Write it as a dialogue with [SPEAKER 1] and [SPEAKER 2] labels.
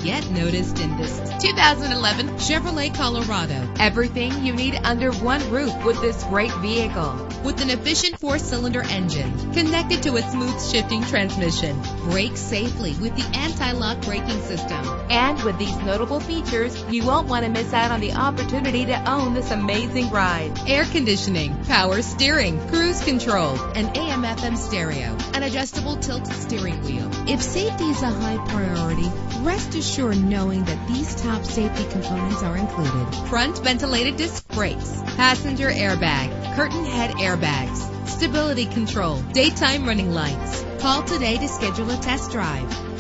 [SPEAKER 1] yet noticed in this 2011 Chevrolet Colorado. Everything you need under one roof with this great vehicle. With an efficient 4-cylinder engine connected to a smooth shifting transmission. Brake safely with the anti-lock braking system. And with these notable features, you won't want to miss out on the opportunity to own this amazing ride. Air conditioning, power steering, cruise control, an AM/FM stereo, an adjustable tilt steering wheel. If safety is a high priority, rest assured knowing that these top safety components are included. Front ventilated disc brakes, passenger airbag, curtain head airbags, stability control, daytime running lights. Call today to schedule a test drive.